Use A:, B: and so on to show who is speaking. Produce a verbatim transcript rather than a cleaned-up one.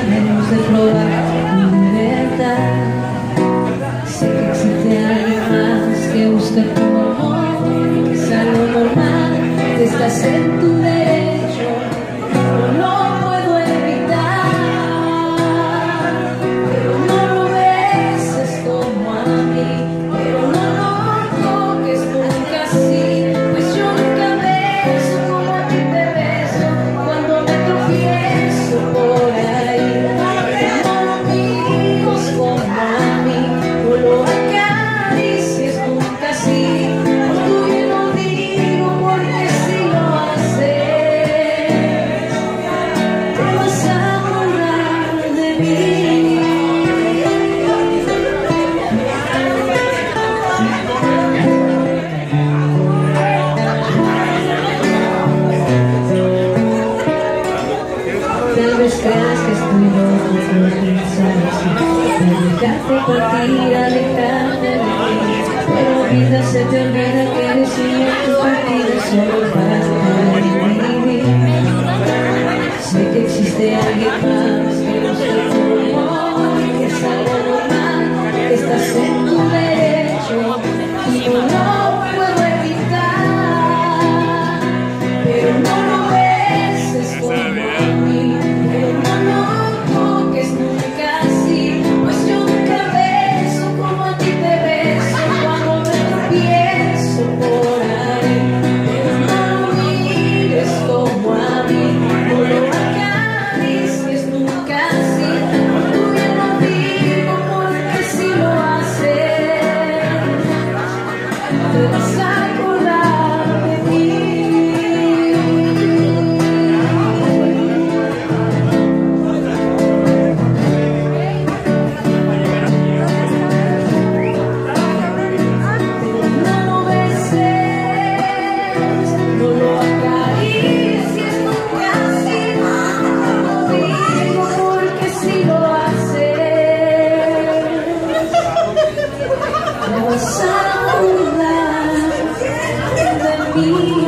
A: menos de probar tu libertad. Sé que existe alguien más que busca tu amor, es algo normal, que estás en tu derecho, pero no puedo evitar. Pero no lo beses como a mí, pero no lo toques nunca así, pues yo nunca beso como a ti te beso cuando me tropiezo por ahí. No lo mires como a mí, no lo acaricies nunca así, por tuyo lo digo porque si lo haces te vas a acordar de mí. Tal vez creas que estoy loco por pensar así, dejarte partir, alejarte de mí, pero vida se te olvida que eres niño, tu partida solo para poder vivir. Sé que existe alguien más que busca tu amor, que es algo normal, que estás en tu derecho y no lo puedo evitar, pero no lo beses como a mí, pero no lo toques nunca así, pues yo nunca beso como a ti te beso cuando me tropiezo por ahí. Pero no lo mires como a mí, no lo acaricies nunca así, por tuyo lo digo porque si lo haces te vas a acordar de mí. No lo beses, no lo acaricies nunca así, lo digo porque si lo haces te vas a acordar de mí.